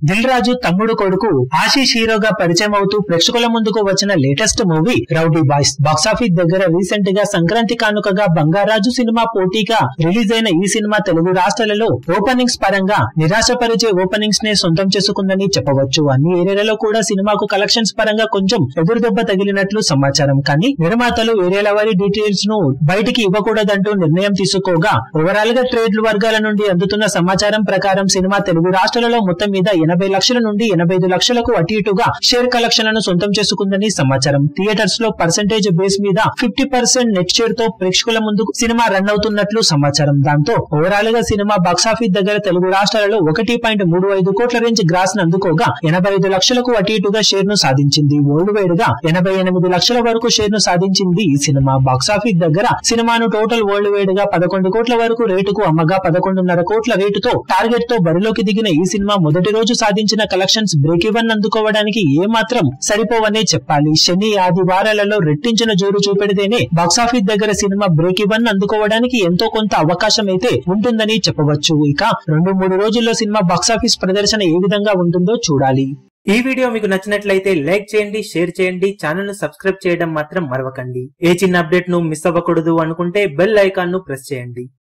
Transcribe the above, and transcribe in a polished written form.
దిల్ రాజు తమ్ముడు కొడుకు ఆశీష్ హీరోగా పరిచయం అవుతూ ప్రేక్షకుల ముందుకు వచ్చిన latest movie rowdy boys box office దగ్గర రీసెంట్ గా సంక్రాంతి కానుకగా బంగారాజు సినిమా పోటీగా రిలీజ్ అయిన ఈ సినిమా తెలుగు రాష్ట్రాలలో ఓపెనింగ్స్ పరంగా నిరాశపరిచే ఓపెనింగ్స్ నే సొంతం చేసుకుందని చెప్పవచ్చు. అన్ని ఏరియాలలో కూడా సినిమాకు కలెక్షన్స్ పరంగా కొంచెం ఎదురుదెబ్బ తగిలినట్లు సమాచారం. కానీ నిర్మాతలు ఏరియాల వారి డీటెయిల్స్ ను బయటికి ఇవ్వకూడదంటూ నిర్ణయం తీసుకోగా ఓవరాల్ గా ట్రేడ్ వర్గాల నుండి అందుతున్న సమాచారం ప్రకారం సినిమా తెలుగు రాష్ట్రాలలో మొత్తం మీద 80 లక్షల నుండి 85 లక్షలకు అటు ఇటుగా షేర్ కలెక్షన్లను సొంతం చేసుకుందని సమాచారం. థియేటర్స్ లో పర్సెంటేజ్ బేస్ మీద 50% నెట్ షేర్ తో ప్రేక్షకుల ముందుకు సినిమా రన్ అవుతున్నట్లు సమాచారం. దాంతో ఓవరాల్ గా సినిమా బాక్సాఫీస్ దగ్గర తెలుగు రాష్ట్రాలలో 1.35 కోట్ల రేంజ్ గ్రాస్ ను అందుకోగా 85 లక్షలకు అటు ఇటుగా షేర్ ను సాధించింది. వరల్డ్ వైడ్ గా 88 లక్షల వరకు షేర్ ను సాధించింది ఈ సినిమా. బాక్సాఫీస్ దగ్గర సినిమాను టోటల్ వరల్డ్ వైడ్ గా 11 కోట్ల వరకు రేటుకు అమ్మగా 11.5 కోట్ల రేటుతో టార్గెట్ తో బరిలోకి దిగిన ఈ సినిమా మొదటి రోజు సాధించిన కలెక్షన్స్ బ్రేక్ ఈవెన్ అందుకోవడానికి ఏమాత్రం సరిపోవనే చెప్పాలి. శని ఆదివారాలలో రెట్టించిన జోరు చూపెడితేనే బాక్సాఫీస్ దగ్గర సినిమా బ్రేక్ ఈవెన్ అందుకోవడానికి ఎంతో కొంత అవకాశం అయితే ఉంటుందని చెప్పవచ్చు. ఇక 2-3 రోజుల్లో సినిమా బాక్సాఫీస్ ప్రదర్శన ఏ విధంగా ఉంటుందో చూడాలి. ఈ వీడియో మీకు నచ్చినట్లయితే లైక్ చేయండి, షేర్ చేయండి, ఛానల్ ను సబ్స్క్రైబ్ చేయడం మాత్రం మరవకండి. ఏ చిన్న అప్డేట్ ను మిస్ అవ్వకూడదు అనుకుంటే బెల్ ఐకాన్ ను ప్రెస్ చేయండి.